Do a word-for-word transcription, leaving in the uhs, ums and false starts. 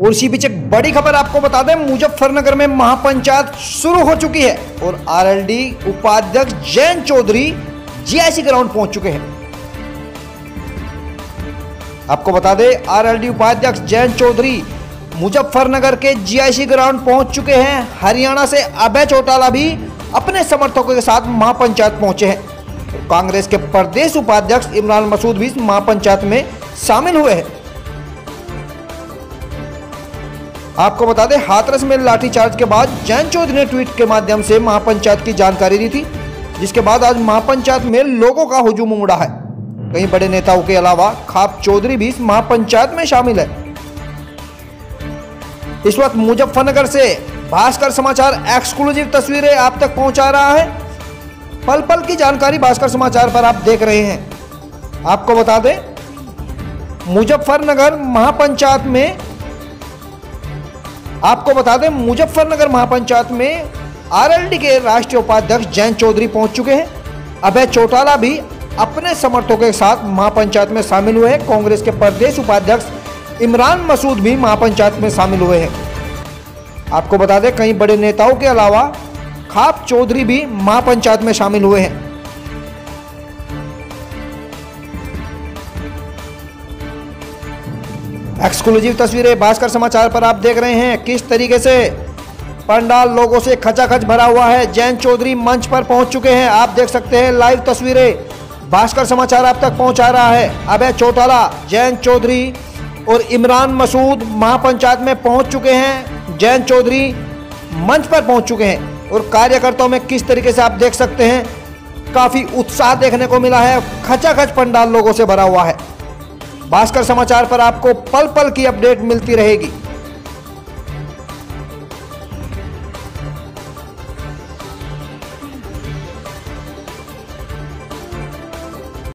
और इसी बीच एक बड़ी खबर आपको बता दें, मुजफ्फरनगर में महापंचायत शुरू हो चुकी है और आरएलडी उपाध्यक्ष जयंत चौधरी जीआईसी ग्राउंड पहुंच चुके हैं। आपको बता दें, आरएलडी उपाध्यक्ष जयंत चौधरी मुजफ्फरनगर के जीआईसी ग्राउंड पहुंच चुके हैं। हरियाणा से अभय चौटाला भी अपने समर्थकों के साथ महापंचायत पहुंचे हैं। कांग्रेस के प्रदेश उपाध्यक्ष इमरान मसूद भी महापंचायत में शामिल हुए हैं। आपको बता दें, हाथरस में लाठीचार्ज के बाद जयंत चौधरी ने ट्वीट के माध्यम से महापंचायत की जानकारी दी थी, जिसके बाद आज महापंचायत में लोगों का हुजूम उमड़ा है। कई बड़े नेताओं के अलावा खाप चौधरी भी इस महापंचायत में शामिल है। इस वक्त मुजफ्फरनगर से भास्कर समाचार एक्सक्लूसिव तस्वीरें आप तक पहुंचा रहा है। पल पल की जानकारी भास्कर समाचार पर आप देख रहे हैं। आपको बता दें, मुजफ्फरनगर महापंचायत में आपको बता दें मुजफ्फरनगर महापंचायत में आरएलडी के राष्ट्रीय उपाध्यक्ष जयंत चौधरी पहुंच चुके हैं। अभय चौटाला भी अपने समर्थकों के साथ महापंचायत में शामिल हुए हैं। कांग्रेस के प्रदेश उपाध्यक्ष इमरान मसूद भी महापंचायत में शामिल हुए हैं। आपको बता दें, कई बड़े नेताओं के अलावा खाप चौधरी भी महापंचायत में शामिल हुए हैं। एक्सक्लूसिव तस्वीरें भास्कर समाचार पर आप देख रहे हैं। किस तरीके से पंडाल लोगों से खचाखच भरा हुआ है। जयंत चौधरी मंच पर पहुंच चुके हैं। आप देख सकते हैं, लाइव तस्वीरें भास्कर समाचार आप तक पहुंचा रहा है। अभय चौटाला, जयंत चौधरी और इमरान मसूद महापंचायत में पहुंच चुके हैं। जयंत चौधरी मंच पर पहुंच चुके हैं और कार्यकर्ताओं में किस तरीके से आप देख सकते हैं, काफी उत्साह देखने को मिला है। खचाखच पंडाल लोगों से भरा हुआ है। भास्कर समाचार पर आपको पल पल की अपडेट मिलती रहेगी।